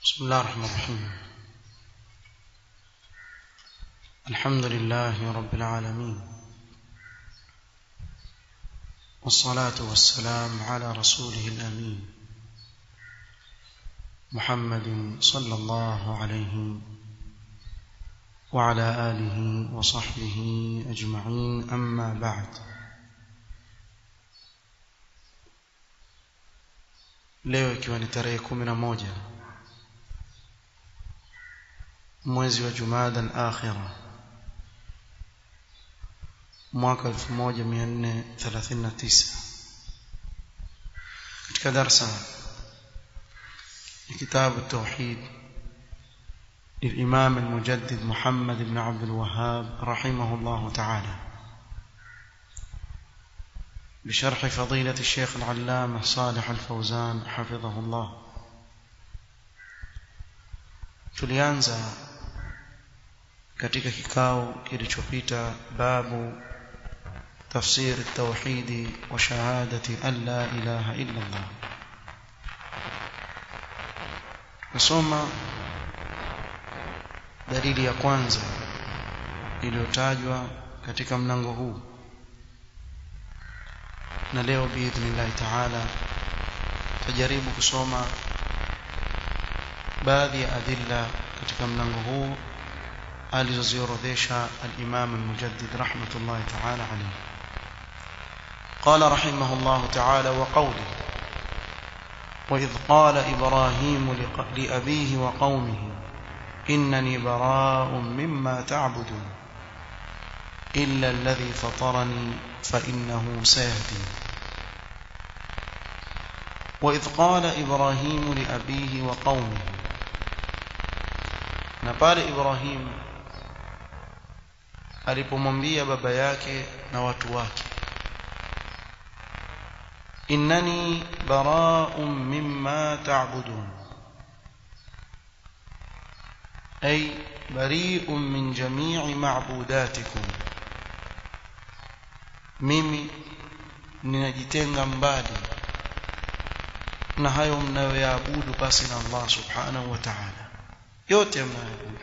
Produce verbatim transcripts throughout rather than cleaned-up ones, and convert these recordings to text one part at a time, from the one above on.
بسم الله الرحمن الرحيم. الحمد لله رب العالمين، والصلاة والسلام على رسوله الأمين محمد صلى الله عليه وعلى آله وصحبه أجمعين، أما بعد. leo ikiwa ni tarehe kumi na moja mwezi wa Jumada al-Akhira mwaka elfu moja mia nne thelathini na tisa, katika darasa ya kitabu Tauhid للإمام المجدد محمد بن عبد الوهاب رحمه الله تعالى بشرح فضيلة الشيخ العلامة صالح الفوزان حفظه الله. tulianza katika kikao kilichopita babu tafsir at-tauhid wa shahadati an la ilaha illa Allah. Nasoma dalili ya kwanza iliyotajwa katika mlango huu, na leo biidhnillah taala tajaribu kusoma baadhi ya adilla katika mlango huu alizoziorodhesha al-Imam al-Mujaddid rahmatullahi ta'ala alayhi. قال رحمه الله تعالى: وقوله: وإذ قال إبراهيم لأبيه وقومه إنني براء مما تعبدون إلا الذي فطرني فإنه سيهدين. وإذ قال إبراهيم لأبيه وقومه، na pale Ibrahim alipomwambia baba yake na watu wake, innani bara'un mimma ta'budun, ay bari'un min jami'i ma'budatikum, mimi ninajitenga mbali na hayo mnayoyaabudu basi na Allah subhanahu wa ta'ala, yote mnayoyaabudu.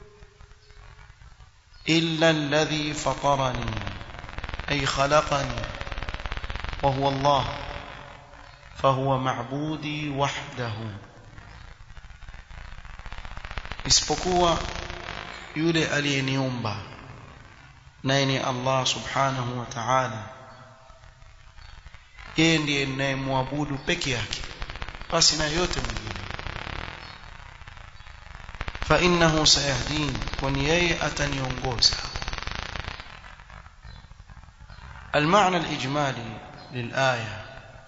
illa alladhi fatarani ay khalaqani wa huwa Allah fahuwa ma'budi wahdahu, isipokuwa yule aliyeniumba naye ni Allah subhanahu wa ta'ala, yeye ndiye ninayemwabudu peke yake basi na yote mwingine. fa innahu sayahdin, kwani yeye ataniongoza. المعنى الإجمالي للآية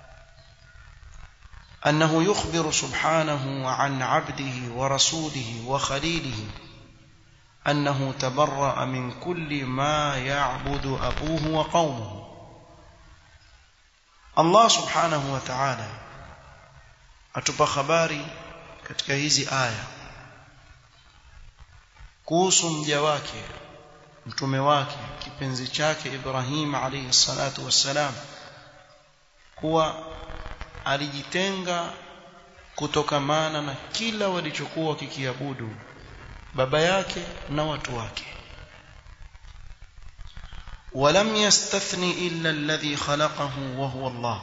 أنه يخبر سبحانه عن عبده ورسوله وخليله أنه تبرأ من كل ما يعبد أبوه وقومه. الله سبحانه وتعالى atupa habari katika hizi aya kuhusu mja wake, mtume wake, kipenzi chake Ibrahim alayhi salatu wassalam, kuwa alijitenga kutokamana na kila walichokuwa kikiabudu baba yake na watu wake. ولم يستثني إلا الذي خلقه وهو الله.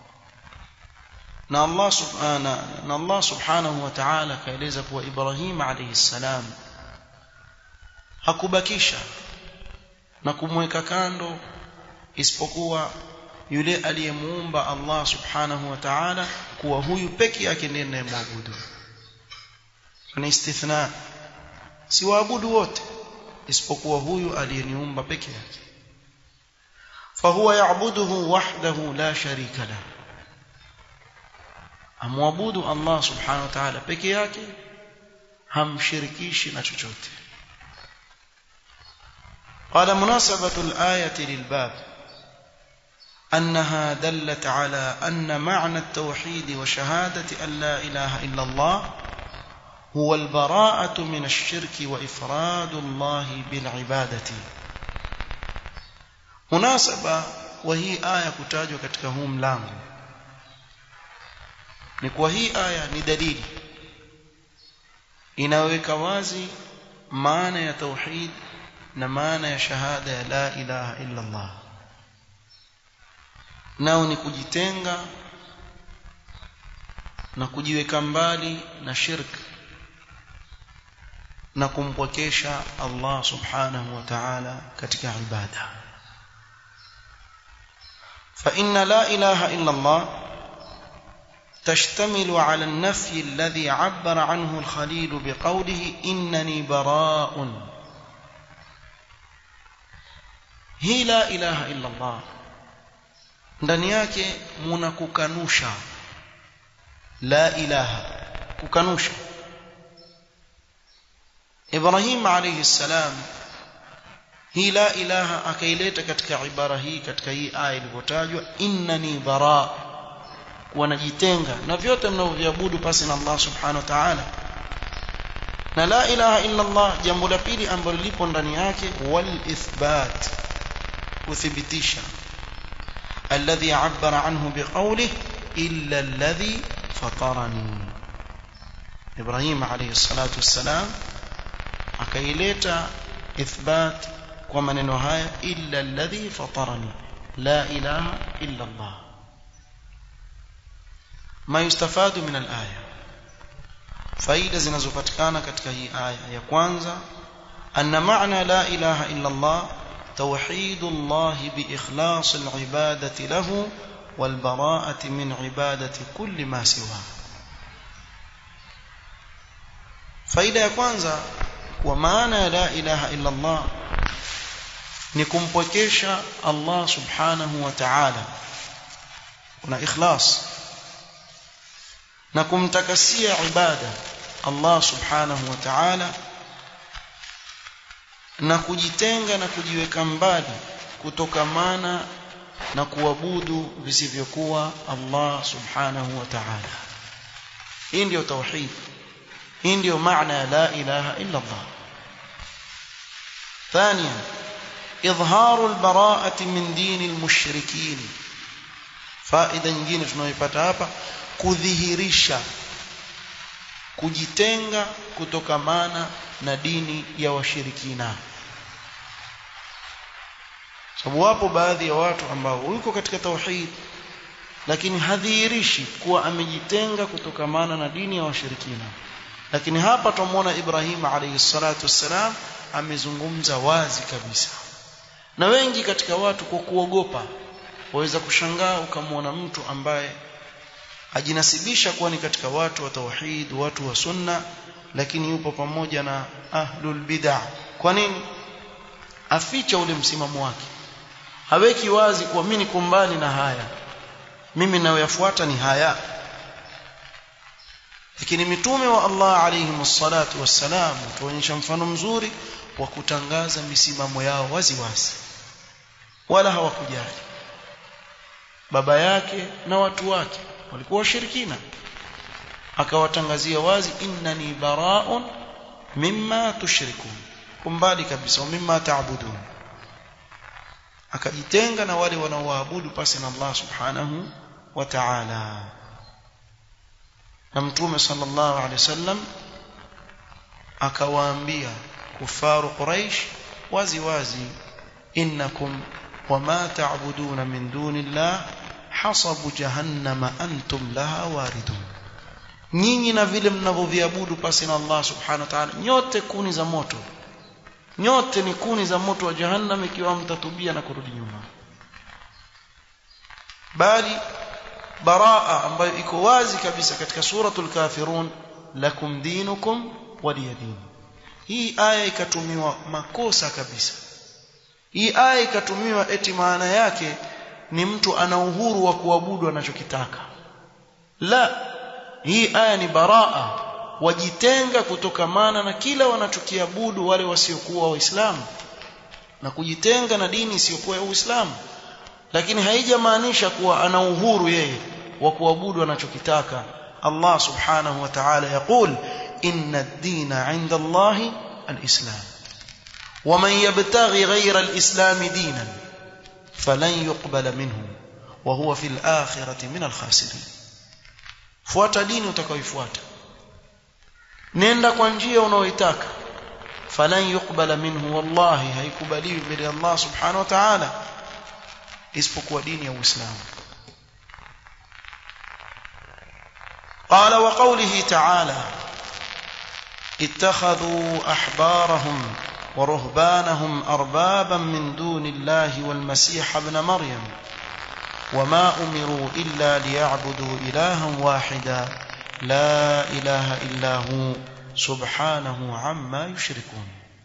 na Allah subhanahu na Allah subhanahu wa ta'ala kaeleza kuwa Ibrahim alayhi salam hakubakisha na kumweka kando isipokuwa yule aliyemuumba Allah subhanahu wa ta'ala kuwa huyu peke yake ndiye anayemwabudu. Ni istithna, si waabudu wote isipokuwa huyu aliyeniumba peke yake. fahuwa ya'buduhu wahdahu la sharika lahu, amwabudu Allah subhanahu wa ta'ala peke yake, hamshirikishi na chochote. قال مناسبة الآية للباب أنها دلت على أن معنى التوحيد وشهادة أن لا إله إلا الله هو البراءة من الشرك وإفراد الله بالعبادة. مناسبة وهي آية كتاجوا katika huu mlango ni kwa hii aya ni dalili inaweka wazi maana ya tauhid na maana ya shahada ya la ilaha illa Allah, nao ni kujitenga na kujiweka mbali na shirk na kumpwekesha Allah subhanahu wa ta'ala katika ibada. fa inna la ilaha illa Allah تشتمل على النفي الذي عبر عنه الخليل بقوله إنني براء. هي لا إله إلا الله ndani yake muna kukanusha la ilaha, kukanusha. Ibrahim alayhi salam hii la ilaha akaileta katika ibara hii, katika hii aya iliyotajwa innani bara, wanajitenga na vyote mnavyoviabudu pasi na Allah subhanahu wa ta'ala. Na la ilaha illa Allah, jambo la pili ambalo lipo ndani yake wal ithbat, kuthibitisha, alladhi abbara anhu biqawlihi illa alladhi fatarani. Ibrahim alayhi salatu wassalam akaileta ithbat kwa maneno haya illa alladhi fatarani, la ilaha illa Allah. ما يستفاد من الآية، فائدة zinazopatikana katika hii aya. Ya kwanza, anna ma'na la ilaha illa Allah tawhidullah bi ikhlas al-ibadati lahu wal bara'ati min ibadati kulli ma siwa. Faida ya kwanza, kwa maana ya la ilaha illa Allah ni kumpwekesha Allah subhanahu wa ta'ala na ikhlas, na kumtakasia ibada Allah subhanahu wa ta'ala, na kujitenga na kujiweka mbali kutokamana na kuabudu visivyokuwa Allah subhanahu wa ta'ala. Hii ndio tauhid, hii ndio maana ya la ilaha illa Allah. Thania, idharu albara'ati min dini almushrikin. Faida nyingine tunayoipata hapa, kudhihirisha, kujitenga kutokamana na dini ya washirikina. Sababu wapo baadhi ya watu ambao yuko katika tauhid lakini hadhihirishi kuwa amejitenga kutokamana na dini ya washirikina. Lakini hapa tumuona Ibrahim alayhi salatu wassalam amezungumza wazi kabisa. Na wengi katika watu kwa kuogopa waweza kushangaa ukamwona mtu ambaye ajinasibisha kuwa ni katika watu wa tauhid, watu wa sunna, lakini yupo pamoja na ahlul bid'ah. Kwa nini? Aficha ule msimamo wake, haweki wazi kuwa mimi niko mbali na haya, mimi nayoyafuata ni haya. Lakini mitume wa Allah alayhi wassalatu wassalam tuonyesha mfano mzuri wa kutangaza misimamo yao wazi wazi, wala hawakujali. Baba yake na watu wake walikuwa washirikina, akawatangazia wazi innani bara'un mimma tushrikun, kumbali kabisa, mimma ta'budun. Akajitenga na wale wanaoabudu pasi na Allah subhanahu wa ta'ala. Na Mtume sallallahu alaihi wasallam akawaambia kufaru Quraysh wazi wazi, innakum wama ta'buduna min dunillah hasabu jahannama antum laha waridun. Nyinyi na vile mnavyoviabudu pasi na Allah subhanahu wa ta'ala, nyote kuni za moto, nyote ni kuni za moto wa jahannam ikiwa mtatubia na kurudi nyuma. Bali baraa ambayo iko wazi kabisa katika suratul Kafirun, lakum dinukum waliyadin. Hii aya ikatumiwa makosa kabisa. Hii aya ikatumiwa eti maana yake ni mtu ana uhuru wa kuabudu anachokitaka. La, hii aya ni baraa, wajitenga kutokamana na kila wanachokiabudu wale wasiokuwa waislamu, na kujitenga na dini isiyokuwa ya Uislamu. Lakini haijamaanisha kuwa ana uhuru yeye wa kuabudu anachokitaka. Allah subhanahu wa ta'ala yaqul inna ad-dina 'inda Allahi al-islam wa man yabtaghi ghayra al-islam dinan falan yuqbala minhu wa huwa fil akhirati min al-khasirin. Fuata dini utakayoifuata, nenda kwa njia unaoitaka, falan yuqbala minhu, wallahi haikubaliwi mbele ya Allah subhanahu wa ta'ala isipokuwa dini ya Uislamu. Qala wa qawlihi ta'ala ittakhadhu ahbarahum wa ruhbanahum arbaban min dunillahi wal masih ibn maryam wama umiru illa liya'budu ilahan wahida la ilaha illa hu subhanahu amma yushrikun.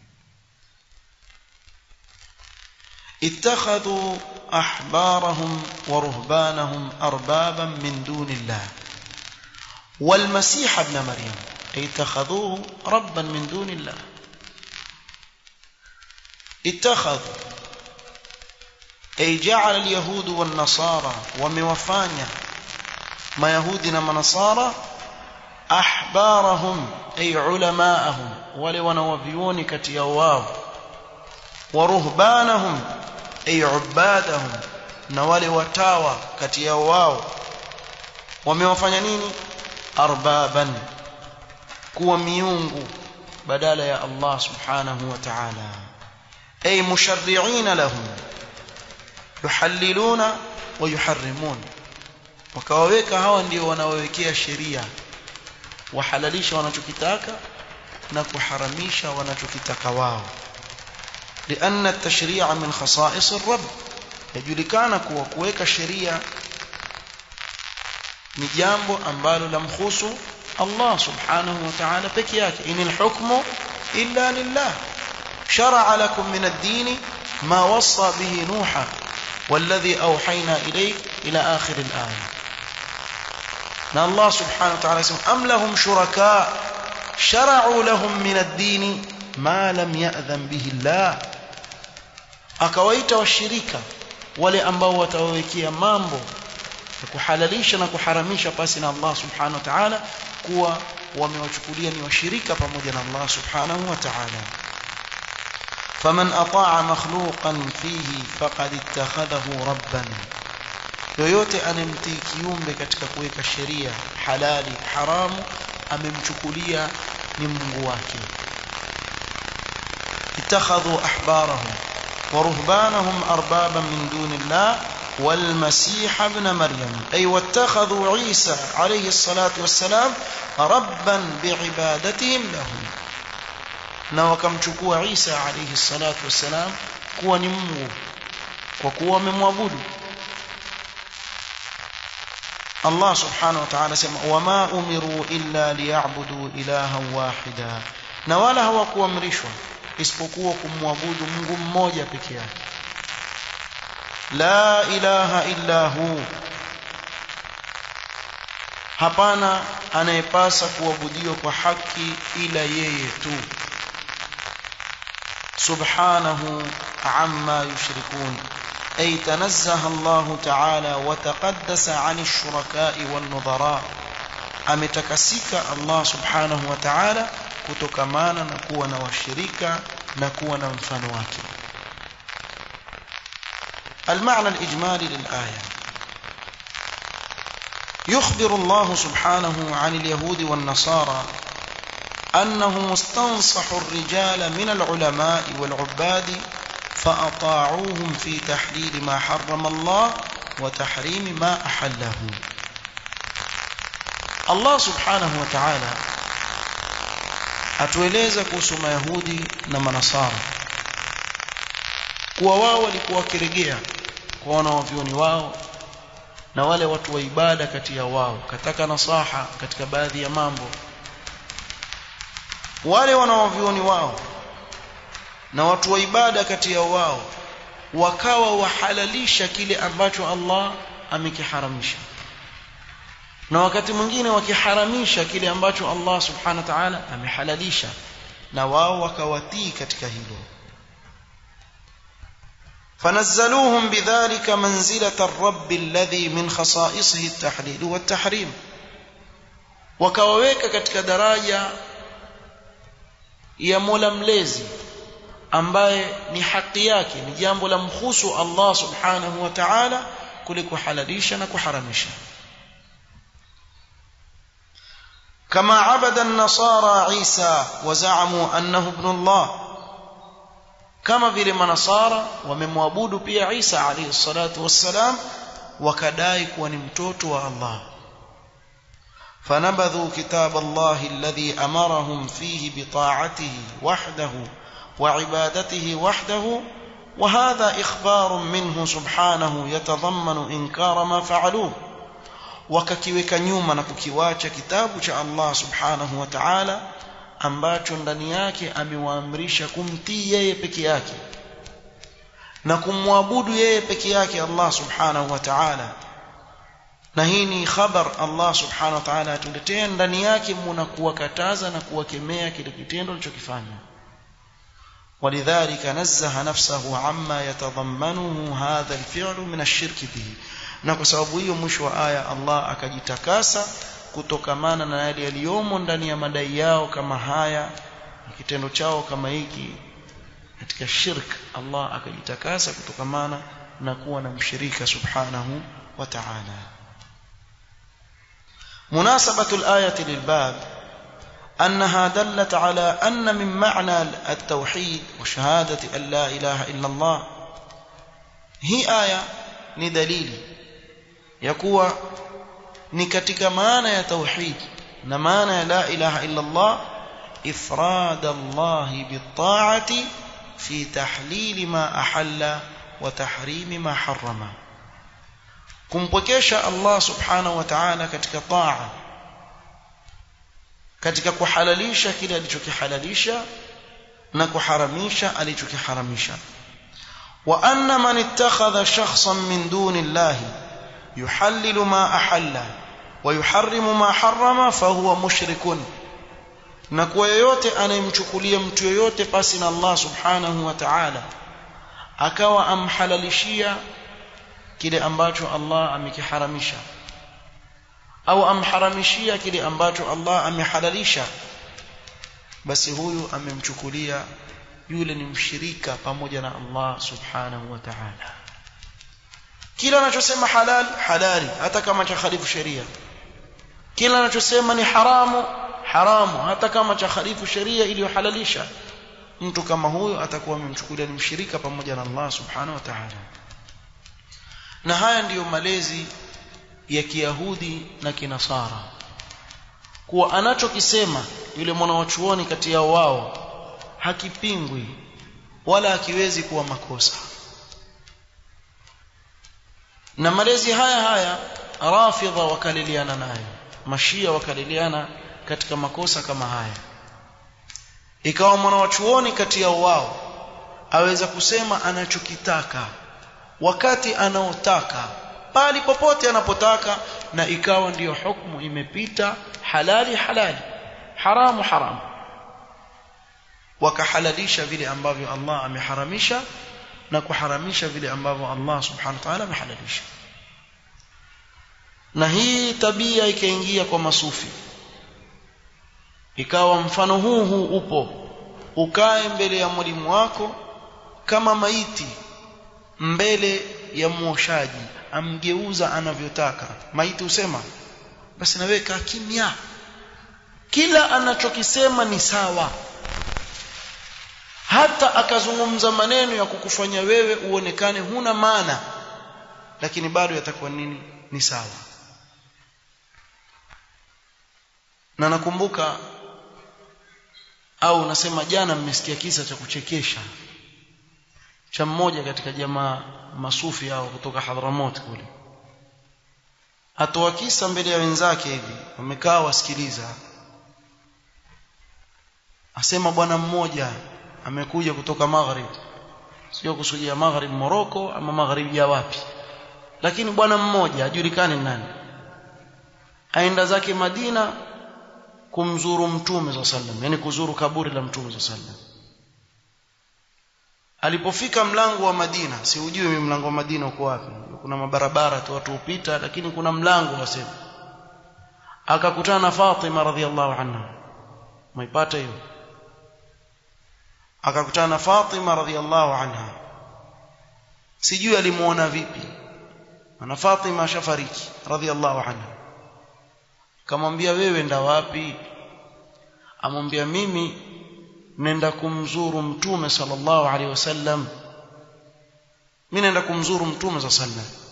اتخذوا أحبارهم ورهبانهم أربابا من دون الله والمسيح ابن مريم، أي اتخذوه ربا من دون الله. اتخذوا أي جعل اليهود والنصارى وموفانيا ما يهودنا ما نصارى أحبارهم أي علماءهم ولونوبيون كتيواو، ورهبانهم أي عبادهم نوالي وتاوى كتيواو وموفانيا نيني أربابا كوا ميونغو بدال يا الله سبحانه وتعالى، أي مشرعين لهم يحللون ويحرمون، wakawaweka hawa ndio wanawawekea sheria, wahalalisha wanachokitaka na kuharamisha wanachokitaka wao. لأن التشريع من خصائص الرب، yajulikana kuwa kuweka sheria ni jambo ambalo lamkhusu Allah subhanahu wa ta'ala peke yake. inil hukmu illa lillah shar'a lakum min ad-din ma wassa bihi nuha والذي أوحينا إليك إلى آخر الآية. na Allah subhanahu wa ta'ala yasema am lahum shuraka shara'u lahum min ad-din ma lam ya'dhan bihi Allah, akawaita washirika wale ambao watawekea mambo ya kuhalalisha na kuharamisha pasi na Allah subhanahu wa ta'ala kuwa wamewachukulia ni washirika pamoja na Allah subhanahu wa ta'ala. faman ata'a makhluqan fihi faqad ittakhadahu rabban, yoyote anemtii kiumbe katika kuweka sheria halali haramu amemchukulia ni Mungu wake. ittakhadhu ahbarahum wa ruhbanahum arbaban min dunillah wal masih ibn maryam, ay wattakhadhu Isa alayhi salatu wassalam rabban biibadatihim lahu, na wakamchukua Isa alayhi salatu wassalam kuwa ni Mungu kwa kuwa wamemwabudu. Allah subhanahu wa ta'ala sema wama umiru illa liya'budu ilahan wahida, na wala hawakuamrishwa isipokuwa kumwabudu Mungu mmoja pekee yake. la ilaha illa hu, hapana anayepasa kuabudiwa kwa haki ila yeye tu. subhanahu amma yushrikun, أي تنزه الله تعالى وتقدس عن الشركاء والنظراء، أمتكسك الله سبحانه وتعالى كتكمانا نكون والشركة نكون مفنواك. المعنى الإجمالي للآية: يخبر الله سبحانه عن اليهود والنصارى أنهم استنصحوا الرجال من العلماء والعباد فأطاعوهم في تحليل ما حرم الله وتحريم ما أحله. الله سبحانه وتعالى atueleza kuhusu Mayahudi na Manasara kuwa wao walikuwa kiregea kwa wanavyuoni wao na wale watu wa ibada kati ya wao, kataka nasaha katika baadhi ya mambo. Wale wanavyuoni wao na watu wa ibada kati ya wao wakawa wahalalisha kile ambacho Allah amekiharamisha, na wakati mwingine wakiharamisha kile ambacho Allah subhanahu wa ta'ala amehalalisha, na wao wakawatii katika hilo. fanazzaluhum bidhalika manzilata ar-rabb alladhi min khasa'isihi at-tahlil wa at-tahrim, wakawaweka katika daraja ya Mola mlezi ambaye ni haki yake, ni jambo la mkhusu Allah subhanahu wa ta'ala kule kuhalalisha na kuharamisha. كما عبد النصارى عيسى وزعموا أنه ابن الله كما vile manasara wamemwabudu pia Isa alayhi salatu wassalam wakadai kuwa ni mtoto wa Allah. فنبذوا كتاب الله الذي أمرهم فيه بطاعته وحده وعبادته وحده وهذا إخبار منه سبحانه يتضمن إنكار ما فعلوه. wakakiweka nyuma na kukiwacha kitabu cha Allah subhanahu wa ta'ala ambacho ndani yake amewaamrisha kumtii yeye peke yake na kumwabudu yeye peke yake Allah subhanahu wa ta'ala. Na hii ni khabar Allah subhanahu wa ta'ala atuletea, ndani yake mna kuwakataza na kuwakemea kile kitendo alichokifanya. ولذلك نزه نفسه عما يتضمنه هذا الفعل من الشرك به. na kwa sababu hiyo mwisho wa aya Allah akajitakasa kutokamana na yale yaliyomo ndani ya madai yao kama haya, kitendo chao kama hiki katika shirk. Allah akajitakasa kutokamana na kuwa na mshirika subhanahu wa ta'ala. munasabatu al-ayati lil-bab أنها دلت على أن من معنى التوحيد وشهادة أن لا إله إلا الله هي آية ندليل يكوى نكتك معنى توحيد نمعنى لا إله إلا الله إفراد الله بالطاعة في تحليل ما أحل وتحريم ما حرم. kumpokesha Allah subhanahu wa ta'ala katika taa, katika kuhalalisha kile alichokihalalisha na kuharamisha alichokiharamisha. wa anna man ittakhadha shakhsan min duni Allah yuhallilu ma ahalla wa yuharrimu ma harrama fahuwa mushrikun. na kwa yoyote anayemchukulia mtu yoyote pasi na Allah subhanahu wa ta'ala akawa amhalalishia kile ambacho Allah amekiharamisha au amharamishia kile ambacho Allah amehalalisha, basi huyu amemchukulia yule ni mshirika pamoja na Allah subhanahu wa ta'ala. kila anachosema halal halali hata kama cha khalifu sheria, kila anachosema ni haramu haramu hata kama cha khalifu sheria iliyohalalisha, mtu kama huyo atakuwa amemchukulia ni mshirika pamoja na Allah subhanahu wa ta'ala. na haya ndiyo malezi ya Kiyahudi na Kinasara, kuwa anachokisema yule mwanachuoni kati yao wao hakipingwi wala hakiwezi kuwa makosa. na malezi haya haya Rafidha wakaliliana nayo, Mashia wakaliliana katika makosa kama haya. ikawa mwanachuoni kati yao wao aweza kusema anachokitaka wakati anaotaka pali popote anapotaka, na ikawa ndiyo hukumu imepita, halali halali, haramu haramu. wakahalalisha vile ambavyo Allah ameharamisha na kuharamisha vile ambavyo Allah subhanahu wa ta'ala amehalalisha. na hii tabia ikaingia kwa masufi, ikawa mfano huu huu upo. ukae mbele ya mwalimu wako kama maiti mbele ya muoshaji, amgeuza anavyotaka. maiti usema basi na wewe kaa kimya, kila anachokisema ni sawa, hata akazungumza maneno ya kukufanya wewe uonekane huna maana, lakini bado yatakuwa nini? Ni sawa. na nakumbuka au nasema jana mmesikia kisa cha kuchekesha cha mmoja katika jamaa masufi hao kutoka Hadramot kule. atoa kisa mbele ya wenzake hivi, wamekaa wasikiliza. asema bwana mmoja amekuja kutoka Maghrib, sio kusudia Maghrib Morocco ama Maghrib ya wapi, lakini bwana mmoja hajulikani nani, aenda zake Madina kumzuru Mtume sallallahu alaihi wasallam, yani kuzuru kaburi la Mtume sallallahu alaihi wasallam. alipofika mlango wa Madina, si ujui mimi mlango wa Madina uko wapi, kuna mabarabara tu watu upita, lakini kuna mlango wasema. akakutana na Fatima radhiallahu anha, maipata hiyo. akakutana na Fatima radhiallahu anha, sijui alimuona vipi, na Fatima shafariki radhiallahu anha. Kamwambia wewe nda wapi? Amwambia mimi nenda kumzuru mtume sallallahu alaihi wasallam. Mimi nenda kumzuru mtume sallallahu alaihi wasallam.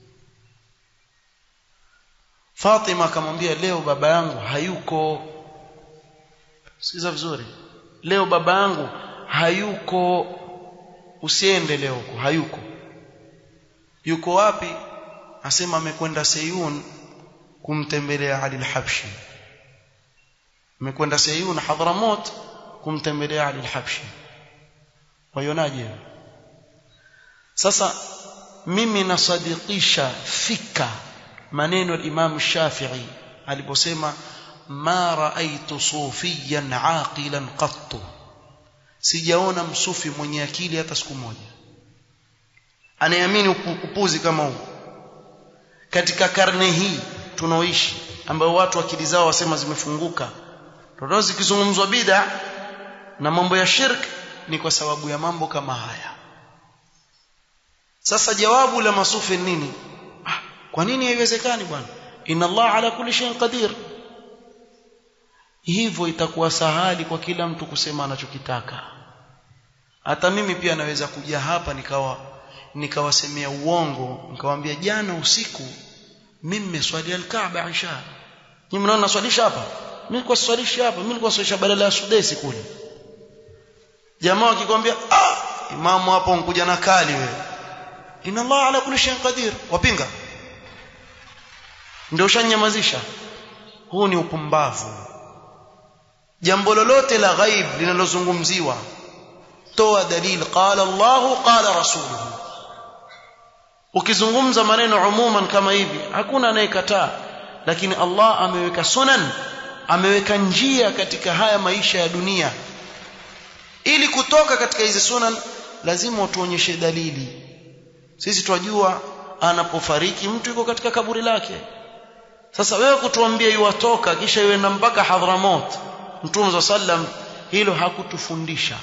Fatima akamwambia leo baba yangu hayuko. Sikiza vizuri. Leo baba yangu hayuko, usiende leo huko, hayuko. Yuko wapi? Asema amekwenda Sayun kumtembelea Ali al-Habshi. Amekwenda Sayun Hadramut kumtembelea Ali al-Habshi. Waionaje? Sasa mimi nasadikisha fika maneno al-Imam Shafi'i aliposema ma ra'aytu sufiyan aqilan qattu, sijaona msufi mwenye akili hata siku moja anayeamini upuzi kama huu katika karne hii tunaoishi, ambao watu akili zao wasema zimefunguka. Ndio zikizungumzwa bid'a na mambo ya shirk ni kwa sababu ya mambo kama haya. Sasa jawabu la masufi nini? Ah, kwa nini haiwezekani bwana? Inna Allah ala kulli shay'in qadir. Hivyo itakuwa sahali kwa kila mtu kusema anachokitaka. Hata mimi pia naweza kuja hapa nikawa nikawasemea uongo, nikawaambia jana usiku mimi nimeswali al-Kaaba Isha. Ni mnaona naswalisha hapa? Mimi nilikuwa swalisha hapa, mimi nilikuwa swalisha badala ya Sudesi kule. Jamaa akikwambia ah, imamu hapo unkuja na kali wewe. Inna Allah ala kulli shay'in qadir. Wapinga. Ndio ushanyamazisha. Huu ni upumbavu. Jambo lolote la ghaib linalozungumziwa, toa dalil, qala Allah qala rasuluhu. Ukizungumza maneno umuman kama hivi hakuna anayekataa, lakini Allah ameweka sunan, ameweka njia katika haya maisha ya dunia. Ili kutoka katika hizi sunan lazima utuonyeshe dalili. Sisi tunajua anapofariki mtu yuko katika kaburi lake. Sasa wewe kutuambia yuwatoka kisha yuenda mpaka Hadramut, Mtume sallam, hilo hakutufundisha.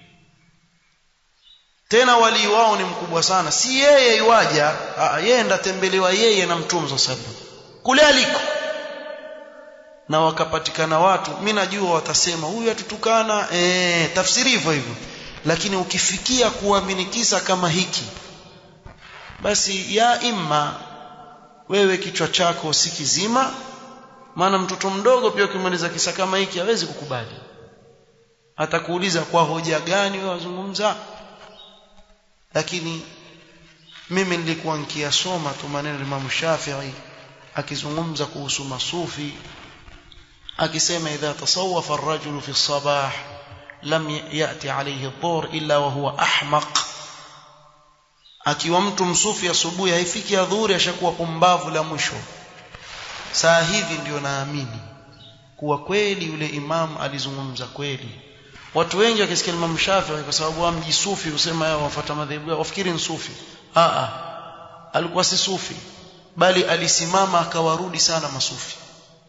Tena wali wao ni mkubwa sana, si yeye yuaja, yeye ndatembelewa yeye na Mtume sallam kule aliko. Na wakapatikana watu, mimi najua watasema huyu atutukana, eh tafsiri hivyo hivyo. Lakini ukifikia kuamini kisa kama hiki, basi ya imma wewe kichwa chako si kizima, maana mtoto mdogo pia ukimaliza kisa kama hiki hawezi kukubali. Atakuuliza kwa hoja gani wewe wazungumza. Lakini mimi nilikuwa nikiyasoma tu maneno ya Imam Shafi'i akizungumza kuhusu masufi, akisema idha tasawwafa ar-rajulu fi as-sabah lam yati alayhi ad-dhuhr illa wa huwa ahmaq. Akiwa mtu msufi asubuhi haifiki adhuhuri ashakuwa pumbavu la mwisho. Saa hivi ndio naamini kuwa kweli yule imam alizungumza kweli. Watu wengi wakisikia Imam Shafi'i kwa sababu wa mjisufi usema yao wafuata madhehebu yao wafikiri ni sufi. A a alikuwa si sufi, bali alisimama akawarudi sana masufi.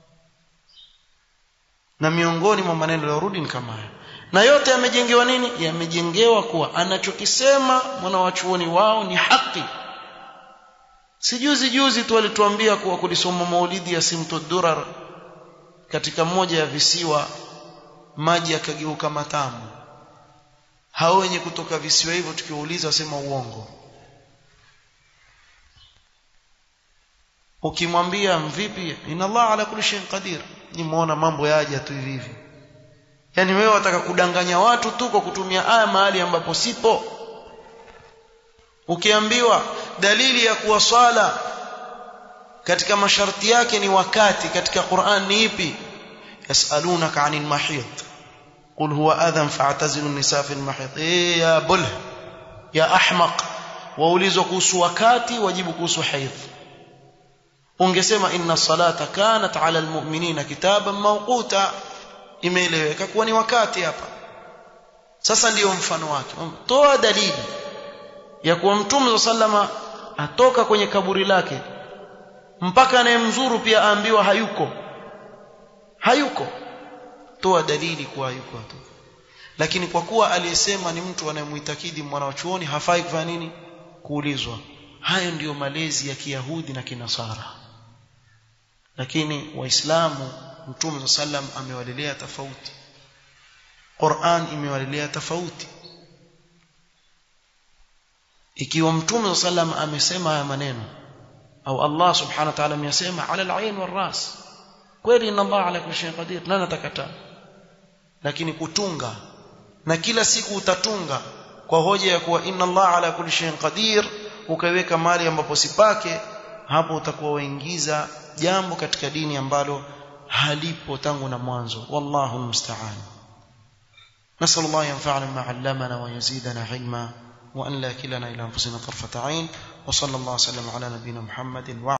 Na miongoni mwa maneno ya rudi ni kama haya. Na yote yamejengewa nini? Yamejengewa kuwa anachokisema mwana wa chuoni wao ni haki. Sijuzi juzi tu walituambia kuwa kulisoma maulidi ya Simtud Durar katika moja ya visiwa, maji yakageuka matamu. Hao wenye kutoka visiwa hivyo tukiwauliza wasema uongo. Ukimwambia mvipi, inna Allah ala kulli shay'in qadir, ni muona mambo yaja tu hivi hivi. Yani wewe wataka kudanganya watu tu kwa kutumia aya mahali ambapo sipo. Ukiambiwa dalili ya kuwa swala katika masharti yake ni wakati katika Qur'an ni ipi? Yasalunaka 'anil mahid qul huwa adhan fa'tazilu an-nisaa fil mahid. Eh ya bulh ya ahmaq, waulizwa kuhusu wakati wajibu kuhusu haidh. Ungesema inna salata kanat 'ala al-mu'minina kitaban mawquta, imeeleweka kuwa ni wakati hapa. Sasa ndio mfano wake. Toa dalili ya kuwa Mtume sallama atoka kwenye kaburi lake mpaka anayemzuru pia aambiwa hayuko. Hayuko. Toa dalili kuwa hayuko tu. Lakini kwa kuwa aliyesema ni mtu anayemuitakidi mwana wa chuoni, hafai kufanya nini? Kuulizwa. Hayo ndiyo malezi ya Kiyahudi na Kinasara. lakini waislamu Mtume sallam amewalelea tofauti, Qur'an imewalelea tofauti. Ikiwa Mtume sallam amesema haya maneno au Allah subhanahu wa ta'ala amesema ala al-ain wal-ras, kweli inna Allah ala kulli shay'in qadir, nani atakataa? Lakini kutunga na kila siku utatunga kwa hoja ya kuwa inna Allah ala kulli shay'in qadir, ukaweka mali ambapo sipake, hapo utakuwa waingiza jambo katika dini ambalo halipo tangu na mwanzo. Wallahu musta'an. Nasallallahu yanfa'ana ma 'allamana wa yazidana ilma wa an la kilana ila anfusina tarfata 'ain wa sallallahu sallam ala nabiyyina Muhammadin wa